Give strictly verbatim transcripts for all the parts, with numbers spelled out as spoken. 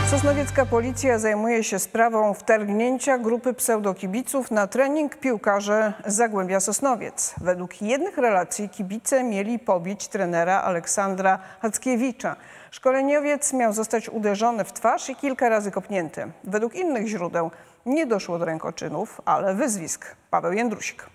Sosnowiecka policja zajmuje się sprawą wtargnięcia grupy pseudokibiców na trening piłkarzy z Zagłębia Sosnowiec. Według jednych relacji kibice mieli pobić trenera Aleksandra Hackiewicza. Szkoleniowiec miał zostać uderzony w twarz i kilka razy kopnięty. Według innych źródeł nie doszło do rękoczynów, ale wyzwisk. Paweł Jędrusik.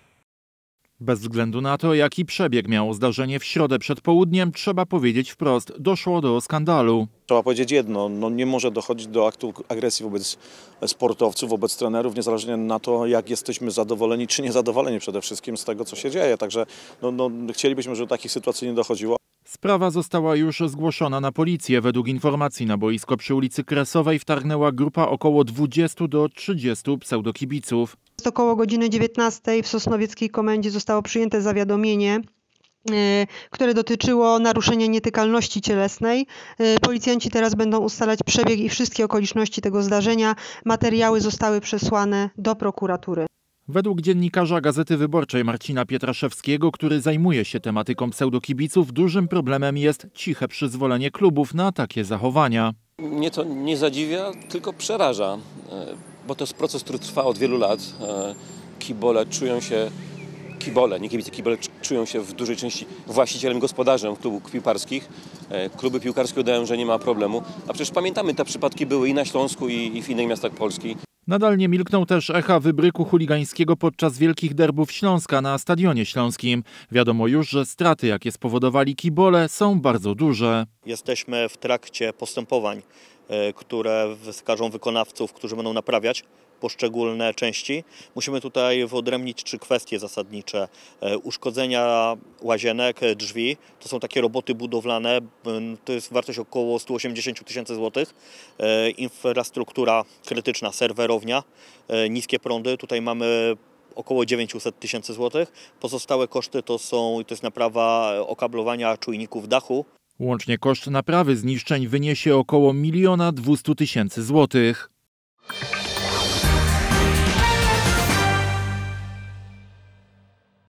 Bez względu na to, jaki przebieg miało zdarzenie w środę przed południem, trzeba powiedzieć wprost, doszło do skandalu. Trzeba powiedzieć jedno, no nie może dochodzić do aktu agresji wobec sportowców, wobec trenerów, niezależnie na to, jak jesteśmy zadowoleni czy niezadowoleni przede wszystkim z tego, co się dzieje. Także no, no, chcielibyśmy, żeby do takich sytuacji nie dochodziło. Sprawa została już zgłoszona na policję. Według informacji na boisko przy ulicy Kresowej wtargnęła grupa około dwudziestu do trzydziestu pseudokibiców. Około godziny dziewiętnastej w Sosnowieckiej Komendzie zostało przyjęte zawiadomienie, które dotyczyło naruszenia nietykalności cielesnej. Policjanci teraz będą ustalać przebieg i wszystkie okoliczności tego zdarzenia. Materiały zostały przesłane do prokuratury. Według dziennikarza Gazety Wyborczej Marcina Pietraszewskiego, który zajmuje się tematyką pseudokibiców, dużym problemem jest ciche przyzwolenie klubów na takie zachowania. Mnie to nie zadziwia, tylko przeraża, bo to jest proces, który trwa od wielu lat. Kibole czują się, kibole, nie kibice, kibole czują się w dużej części właścicielem, gospodarzem klubów piłkarskich. Kluby piłkarskie udają, że nie ma problemu, a przecież pamiętamy, te przypadki były i na Śląsku, i w innych miastach Polski. Nadal nie milkną też echa wybryku chuligańskiego podczas wielkich derbów Śląska na Stadionie Śląskim. Wiadomo już, że straty, jakie spowodowali kibole, są bardzo duże. Jesteśmy w trakcie postępowań, które wskażą wykonawców, którzy będą naprawiać poszczególne części. Musimy tutaj wyodrębnić trzy kwestie zasadnicze. Uszkodzenia łazienek, drzwi, to są takie roboty budowlane, to jest wartość około stu osiemdziesięciu tysięcy złotych. Infrastruktura krytyczna, serwerownia, niskie prądy, tutaj mamy około dziewięćset tysięcy złotych. Pozostałe koszty to są, to jest naprawa okablowania czujników dachu. Łącznie koszt naprawy zniszczeń wyniesie około miliona dwustu tysięcy złotych.